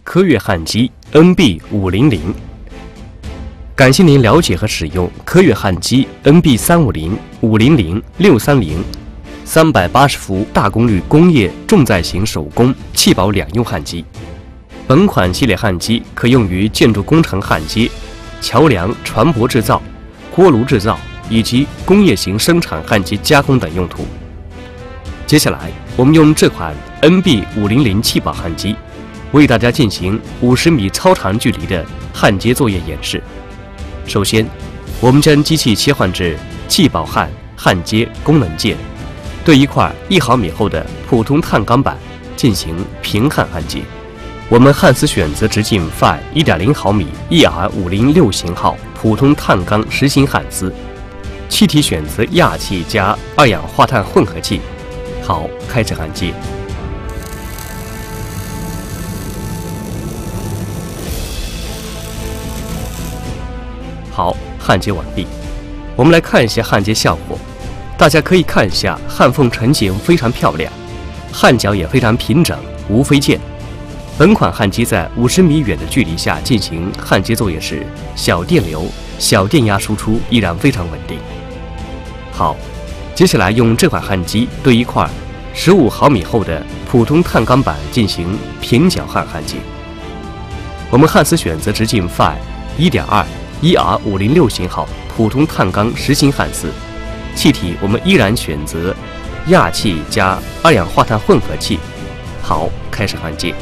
科悦焊机 NB500。感谢您了解和使用科悦焊机 NB350、500、630 380伏大功率工业重载型手工气保两用焊机。本款系列焊机可用于建筑工程焊接、桥梁、船舶制造、锅炉制造以及工业型生产焊接加工等用途。接下来，我们用这款 NB500气保焊机为大家进行50米超长距离的焊接作业演示。首先，我们将机器切换至气保焊焊接功能键，对一块1毫米厚的普通碳钢板进行平焊焊接。我们焊丝选择直径 Phi 1.0毫米 ER506 型号普通碳钢实心焊丝，气体选择氩气加二氧化碳混合气。好，开始焊接。好，焊接完毕。我们来看一下焊接效果。大家可以看一下焊缝成型非常漂亮，焊脚也非常平整，无飞溅。本款焊机在50米远的距离下进行焊接作业时，小电流、小电压输出依然非常稳定。好，接下来用这款焊机对一块15毫米厚的普通碳钢板进行平角焊焊接。我们焊丝选择直径 Phi 1.2 ER506 型号普通碳钢实心焊丝，气体我们依然选择氩气加二氧化碳混合气。好，开始焊接。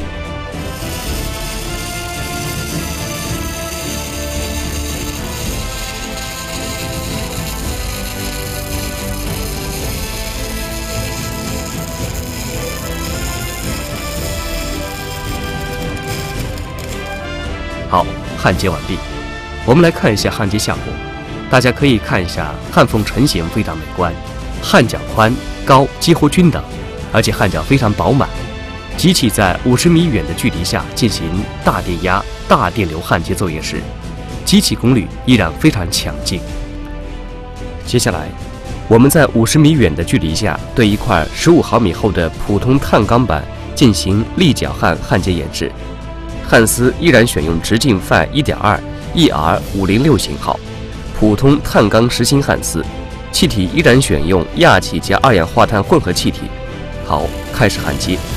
好，焊接完毕。我们来看一下焊接效果。大家可以看一下焊缝成型非常美观，焊脚宽高几乎均等，而且焊脚非常饱满。机器在50米远的距离下进行大电压、大电流焊接作业时，机器功率依然非常强劲。接下来，我们在50米远的距离下对一块15毫米厚的普通碳钢板进行立脚焊焊接演示。焊丝依然选用直径 Phi 1.2 ER506 型号普通碳钢实心焊丝，气体依然选用氩气加二氧化碳混合气体。好，开始焊接。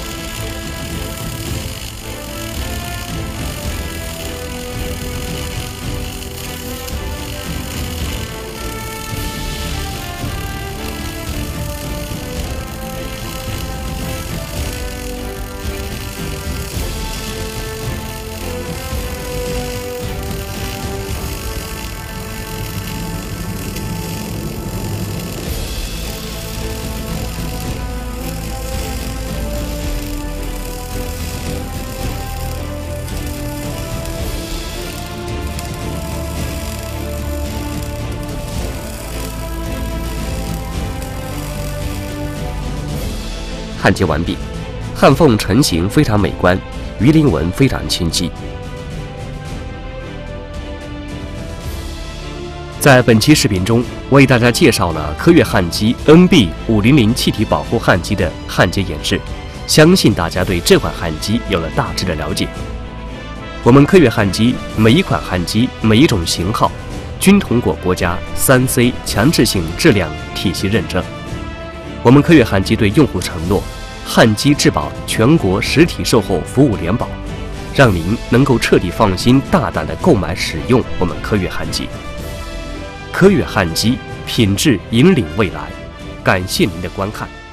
焊接完毕，焊缝成型非常美观，鱼鳞纹非常清晰。在本期视频中，为大家介绍了科悦焊机 NB500气体保护焊机的焊接演示，相信大家对这款焊机有了大致的了解。我们科悦焊机每一款焊机、每一种型号，均通过国家3C 强制性质量体系认证。我们科悦焊机对用户承诺，焊机质保全国实体售后服务联保，让您能够彻底放心大胆地购买使用我们科悦焊机。科悦焊机品质引领未来，感谢您的观看。